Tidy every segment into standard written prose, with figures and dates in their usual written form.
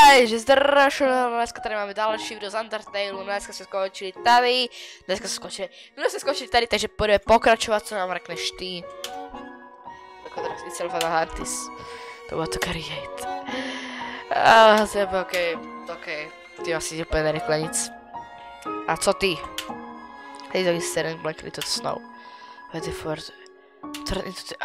Takže zdravím, dneska tady máme další video z Undertale, dneska se skončili tady, minule se skončili tady, takže budeme pokračovat, co nám řekneš ty. Tako da si celá na Artis, to bylo to create. Okej, ty asi úplně neřekla nic. A co ty? Tady to is setting black little snow. Ready for the... Turn into the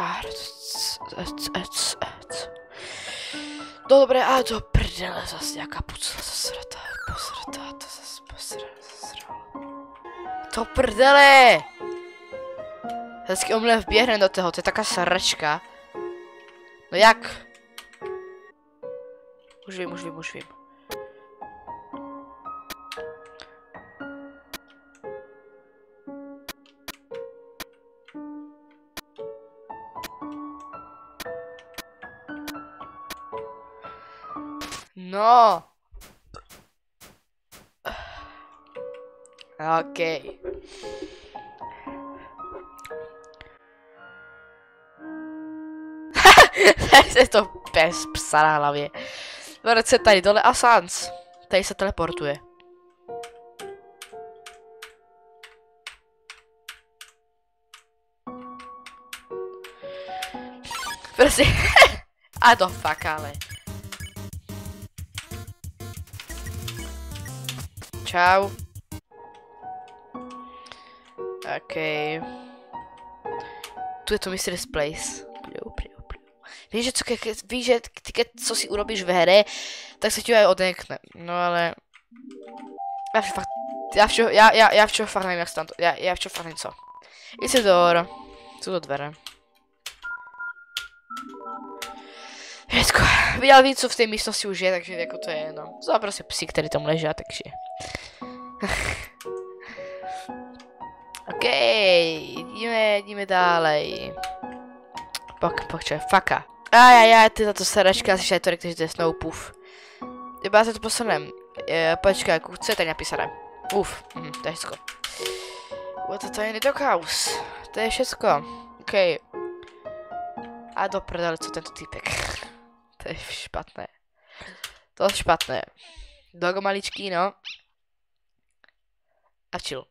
earth. No dobré, a do prdele, zase nějaká pucla zasratá, to zase posrala. To prdele! Hezky omylem vběhne do toho, to je taká sračka. No jak? Už vím. No. Okej. Je to psa na hlavě. Vrať se tady dole a Sans. Tady se teleportuje. Prostě. A to fuck, ale. Čau. Okej. Tu je to Mysterious Place. Víš, že ty, co si urobíš ve hře, tak se ti aj odekne. No ale... Já včo fakt nevím, jak se tam to... Já včo fakt nevím co. Isidor. Jsou to dvere. Věcko, viděl víc, co v té místnosti už je, takže jako to je jedno. To jsou prostě psi, který tam leží, takže... Okej, jdeme dálej. Počkej, faka. Ty tato sračka, si to řekne, že to je Snowpuff. Já se to posunem. Počkej, co je tady napísané? To je všecko. To je Doghouse. To je všecko. Okej. A do prdele, co tento týpek. To je špatné. To je špatné. Dogo maličký, no. A chill.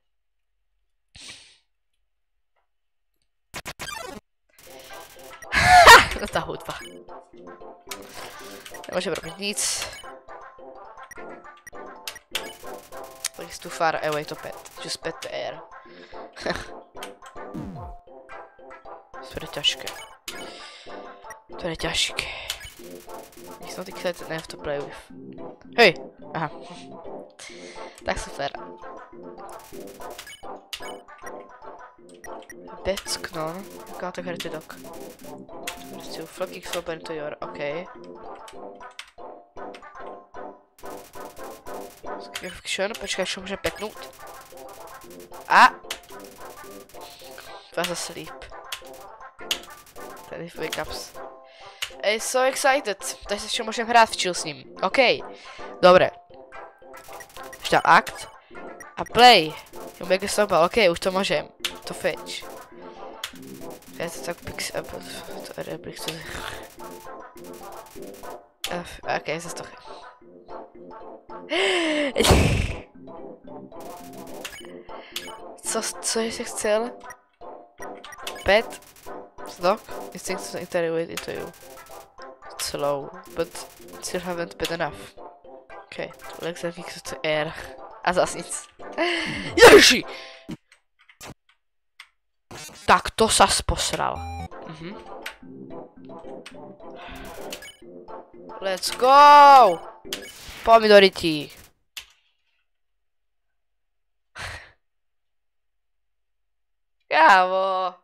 No ta hudba. Nemůžeme robit nic. It's too far away to pet. Just pet the air. To je těžké. To je těžké. It's not excited enough to play with. Hej! Aha. Tak super. Betsknon. Got a heritage dog. Still flocking so burn to your. Okay. Skvělý, počkej, až ho může petnout. A! Was asleep. Tady wake ups. Ej, so excited. Takže se ještě můžeme hrát v chill s ním. OK. Dobré. Už tam akt. A play. Mega soba, OK, už to můžem. To fetch. Je to tak pix up. To je pix. OK, zase to. Co jsi chcel? Pet? Dog? Instincts to integrate into you. Slow, but still haven't been enough. Okay, legs are fixed to air. A zas nic. Ježi! Tak to sas posral. Let's go! Pomidoriti. Kámo.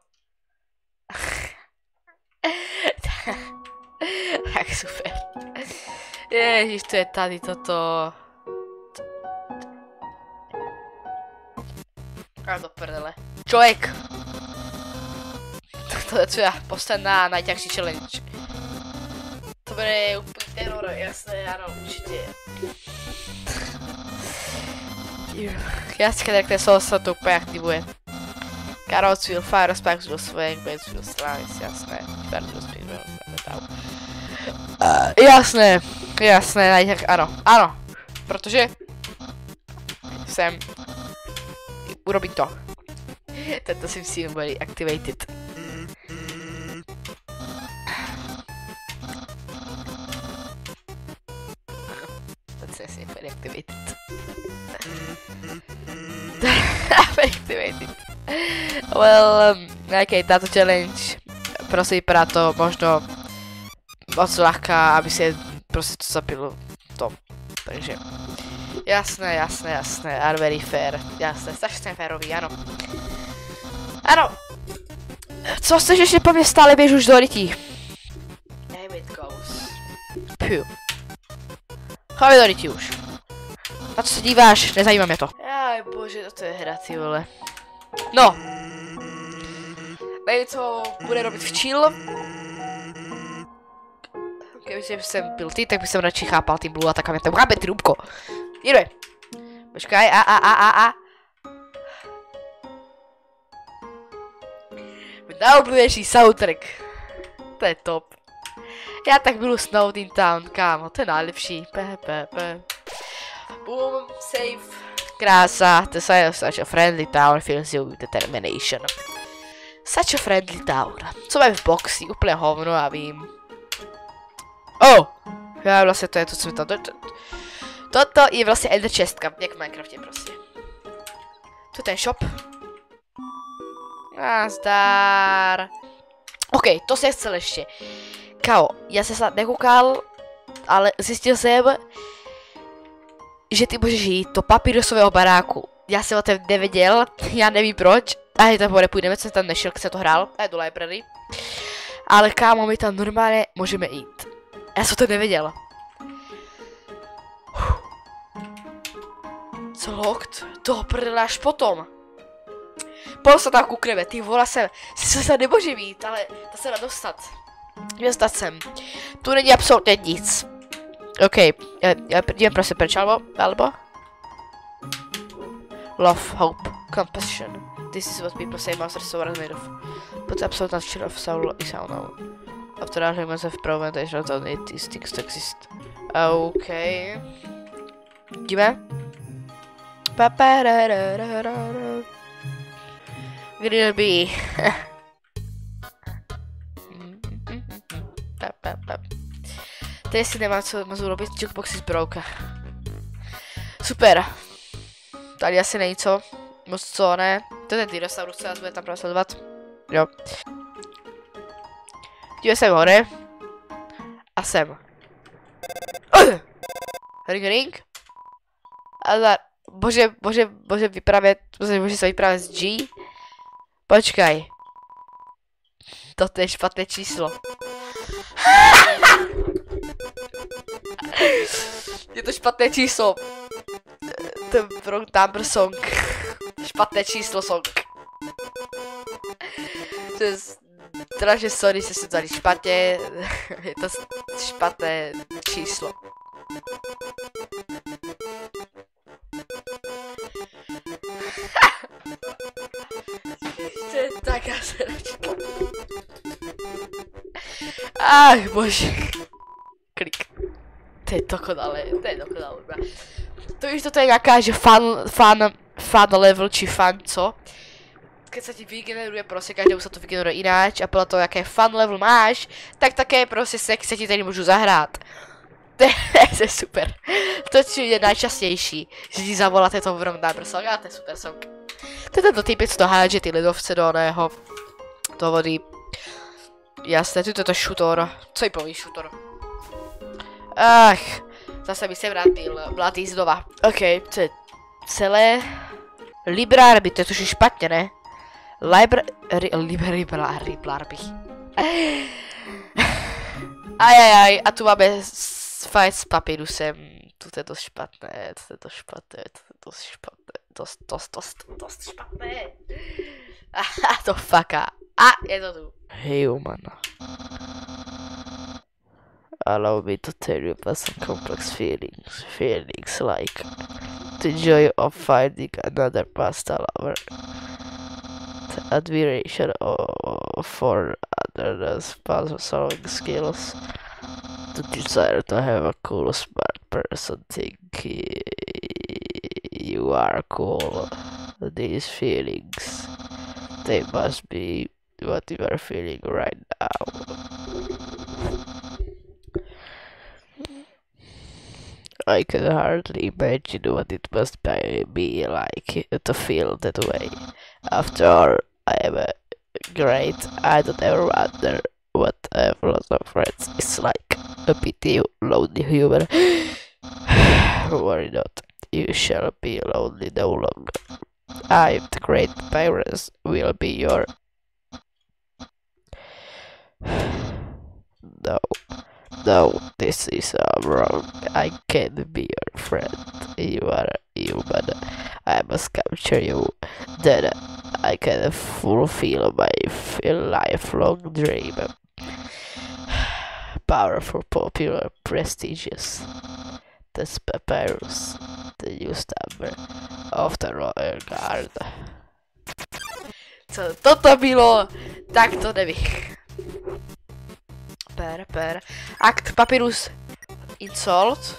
Tak super. Ježiš, to je tady toto. A do prdele. Člověk. To je tvoja posledná najťažší challenge. To bude úplný teror, jasné, ano, určitě. Jasně, jak se to úplně aktivuje. Carrots will fire, spikes will swing, blades will slice, jasné. Bird will speed, will metal. Jasné, jasné, tak ano, ano. Protože jsem urobím to. Tento sim bude activated. Tento sim bude activated. Activated. Well, okay, táto challenge prostě vypadá to možno moc ľahká, aby si prostě to zapilo to. Takže jasné, jasné, jasné, are very fair, jasné, strašně férový, ano. Ano. Co chceš ještě po mě stále běž už do rytí? There it goes. Phew. Chodí do rytí už. Na co se díváš? Nezajímá mě to. Jaj bože, to je hra, ty vole. No. Nevím, co bude robit v chill. Kdyby jsem byl ty, tak bych jsem radši chápal ty blue a tak mě tam chápe ty růbko. Jde. Počkaj, a. Neoblíbenější soundtrack. To je top. Já tak miluji Snowed in Town, kámo, to je nejlepší. Boom, save. Krása, to je such a friendly town, fills you with determination. Such a friendly town. Co máme v boxi, úplně hovno, já vím. Oh! Já vlastně to je to, co mi tam... Toto je vlastně ender chestka, jak v Minecraftě prostě. Tu ten shop. Nazdar. OK, to jsem chcel ještě. Kao, já jsem snad nekoukal, ale zjistil jsem, že ty můžeš jít do papírosového baráku. Já jsem o tom nevěděl, já nevím proč. A tam nepůjdeme, co jsem tam nešel, když jsem to hrál, a do library. Ale kámo, my tam normálně můžeme jít. Já jsem to nevěděl. Co locked? To prdele až potom. Pojď se tam koukneme, ty vole se nemůže jít, ale to se dá dostat. Dostat sem. Tu není absolutně nic. OK, jdeme prostě pryč, alebo? Love, hope, compassion. This is what people say monsters are made of. But absolute nature of soul is unknown. After arguments have proven that not only these things to exist. OK. Jdeme? Grill bee. Tady si nemám co moc urobit, jukebox is broken. Super. Tady asi není co. Moc co, ne? To je ten dinosaurus, co nás bude tam prosledovat. Jo. Dívej sem hore. A sem. Ring ring. A bože vyprávět, bože se vyprávět z G. Počkaj. Toto je špatné číslo. Je to špatné číslo. To wrong number song. Špatné číslo song. To je strašně sorry, že se dali špatně. Je to špatné číslo. To je taká sračka. Ach bože. Klik. To je dokonalé, To víš, to je nějaká, že fan level, či fan co? Keď se ti vygeneruje, prostě každému se to vygeneruje jináč a podle toho, jaké fan level máš, tak také prostě se ti tady můžu zahrát. To je super. To je nejčastější, že ti zavoláte to wrong number song, a to je super song. To je tento typec, co hádže ty lidovce do oného, do vody. Jasné, tu je to šutor. Co jí povíš, šutor? Ach, zase by se vrátil, mladý znova. OK, to je celé. Library, to je tuž špatně, ne? Library. Ajajaj, a tu máme fight s papírusem. To je dost špatné, dost špatné. Aha, to faká. A, je to tu. Hey, human. Allow me to tell you about some complex feelings. Feelings like the joy of finding another pasta lover, the admiration for others' puzzle solving skills, The desire to have a cool, smart person think you are cool. These feelings, they must be what you are feeling right now. I can hardly imagine what it must be like to feel that way. After all, I am great. I don't ever wonder what having lots of friends is like. A pity, lonely human. Worry not, you shall be lonely no longer. I, the great parents, will be your... No, no, this is wrong. I can't be your friend. You are human. I must capture you. Then I can fulfill my lifelong dream. Powerful, popular, prestigious. That's Papyrus, the new stammer of the Royal Guard. Co toto bylo? Tak to nevím. Pera. Act Papyrus. Insult.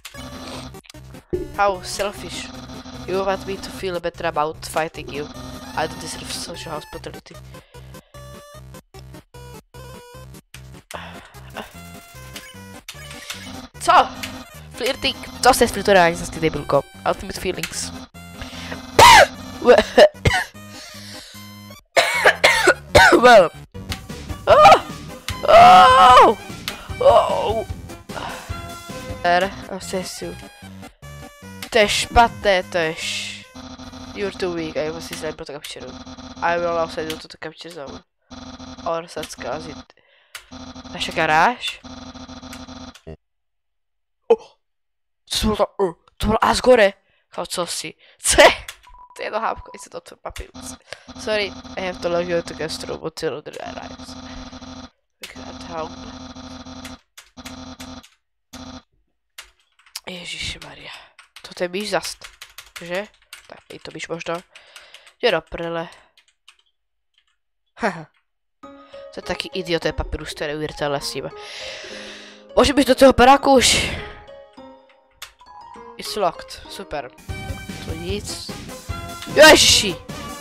How selfish. You want me to feel better about fighting you. I don't deserve social hospitality. Co? Flirting. Co se flirtování zase, debilko? Ultimate feelings. Well. Obsessive. To je špatné, to je You're too weak, I was designed pro to capture. I will also do to capture zone. Or set zkazit. Naše garáž? Co bylo to? To bylo Asgore! Co si? To je to hápko, jestli to tvůj Papyrus. Sorry, I have to log you to get through until the arrives. Look at home. Ježišmarja. Toto je myš zast, že? Tak je to myš možná. Jde do prele. Haha. To je taky idiot, to je Papyrus, to je neuvěřitelné s ním. Můžeme jít do toho baráku už. It's locked, super. To nic. Ježiši!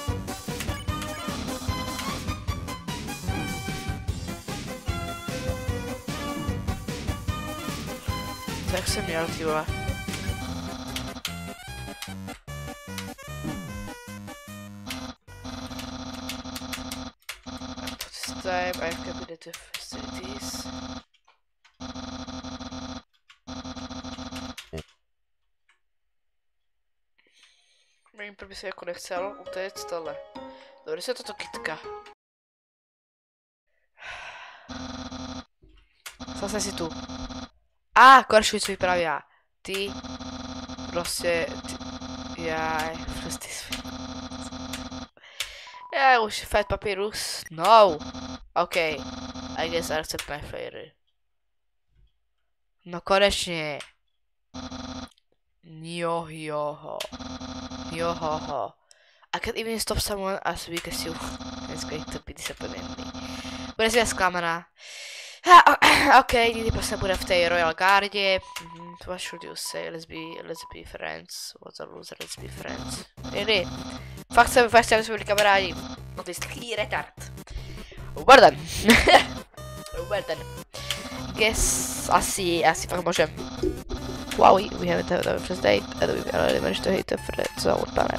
Tak jsem měl, ty vole. This time I have cabinet of facilities. Mým první se jako nechcel utéct tohle. Dobře se toto kytka. Zase si tu. Konečně co vyprávěla. Ty prostě prostě už fight Papyrus. No. Okay. I guess I accept my fate. No konečně. Joho. I can't even stop someone as weak as you. It's going to be disappointing. Bude si zklamaná. OK, někdy prostě bude v té Royal Guardě. What should you say? Let's be friends. What a loser, let's be friends. Really? Fakt jsem, aby jsme byli kamarádi. No ty jsi takový retard. Well done. Guess asi fakt můžem. Wow, we haven't had our first date and we already managed to hit the friend zone planet.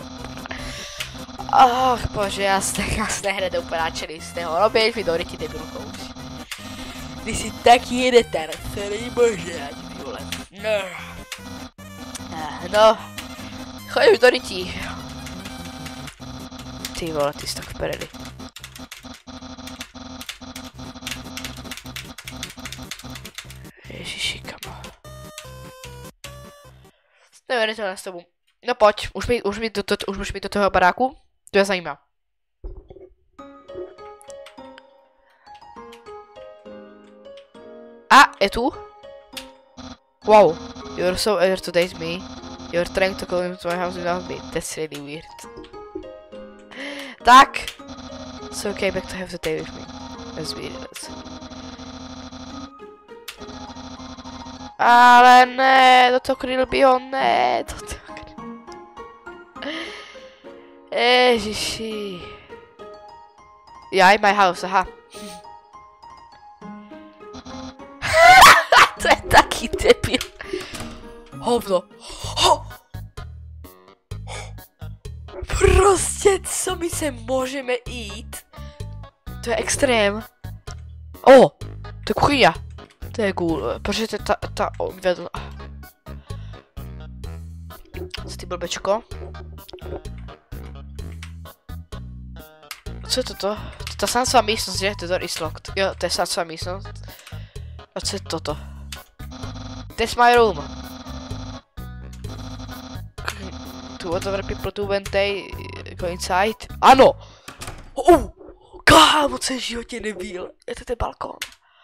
Bože, já se hned úplně nadšený z toho. No běž mi do ryti, debilko už. Ty jsi taky retard, celý možná, ty vole. No. Chodím do ryti. Ty vole, ty jsi tak v peredy. Ježiši, kamo. Nevím, to s tobou. No pojď, už můžeš mít do toho baráku? To je zajímá. Je tu? Wow, you're so eager to date me. You're trying to come into my house without me. That's really weird. Tak. So you came back to have the day with me. That's weird. Ale ne, do toho Krillbyho, ne, do toho Ježiši. Jaj, my house, aha. To je taký debil. Hovno. Prostě, co my se můžeme jít? To je extrém. O, to je kuchyňa. To je cool, protože to je ta vedla. Co ty blbečko? Co je toto? To je ta sáncová místnost, že? To je door is locked. Jo, to je sáncová místnost. A co je toto? That's my room. To whatever people do when they go inside. Ano! Kámo, co je v životě nebyl? Je to ten balkón.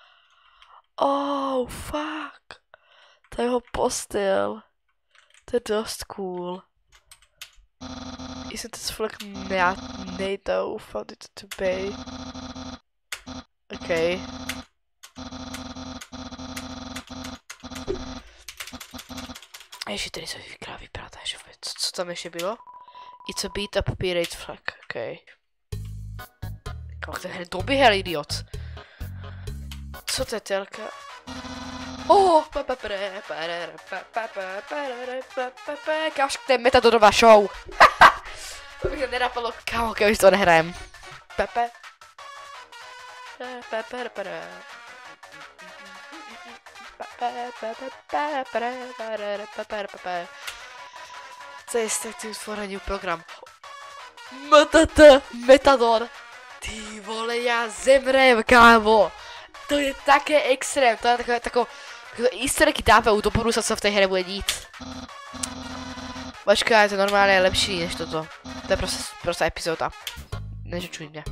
Oh, fuck. To je jeho postel. To je dost cool. Isn't this like NATO found it to be? Okay. Ještě tady se vypadá, že co tam ještě bylo? It's a beat up pirate flag, okay. Kamo, ten hry doběhal, idiot. Co to je telka? Oh, kámoš, to je metadorová show. To bych nenapadlo, kámo, když to nehrajem. Co je Static for a new program? Metador. Ty vole, já zemrem, kámo. To je také extrém, to je takový easter eggy dávají do budoucna, co v té hře bude dít. Počkej, to je normálně lepší než toto. To je prostě epizoda. Nežučuj mě.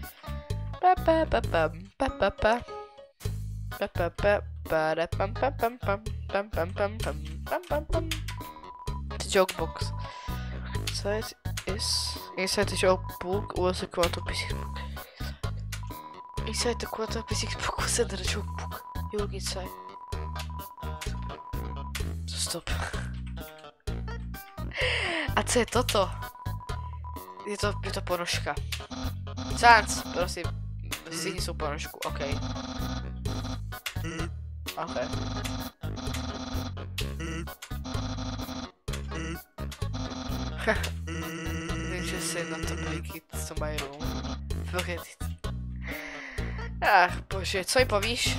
Jokebox. Inside is inside the jokebook was a quantum physics book. Inside the quantum physics book was a jokebook. You look inside. Stop. A co je toto? Je to ponožka. Sans, prosím. Všichni jsou ponožku, ok. Ok. Vím, že se na to mají co mají room. Forget it. Ach, bože, co mi povíš?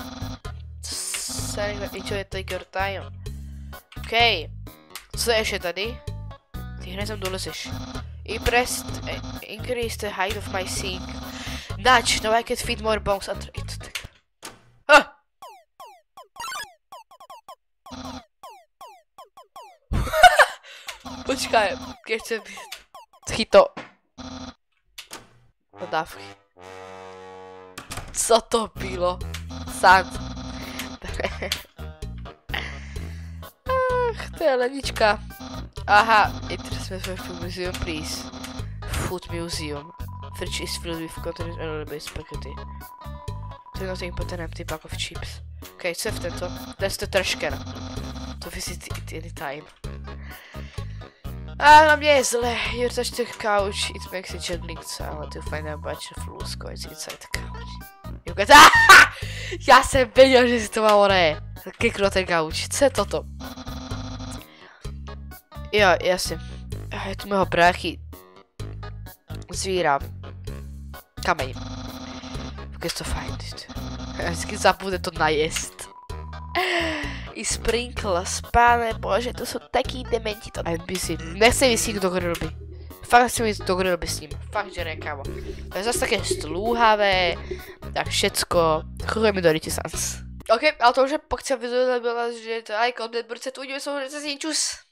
Enjoy take your time. OK. Co je ještě tady? Ty hned tam dolezeš. Increase the height of my sink. Nudge, now I can fit more bones under it. Počkaj, kde chce být? Chyto. Dodávky. Co to bylo? Sand. Ach, to je lednička. Aha, interesting food museum, please. Food museum. Fridge is filled with containers and a little bit spaghetti. There's nothing but an empty bag of chips. Okay, co je v tento? That's the trash can. To visit it anytime. A na mě je zle. You touch the couch, it makes a juggling sound to find a bunch of loose coins inside the couch. You get... Já jsem věděl, že si to má ono. Kliknu ten couch. Co je toto? Jo, jasně. Je tu mého bráchy. Zvíra. Kameň. Because to find it. Vždycky zabude to najest. I sprinkles, pane bože, to jsou taky dementi to NPC. Nechci vysít do grilby. Fakt nechci jít do grilby s ním. Fakt, že ne, kámo. To je zase také stlouhavé. Tak všecko. Chuj mi do ryti sans. OK, ale to už je pokud se video nebyla, že to like, odběr, brce, tu uvidíme se, čus.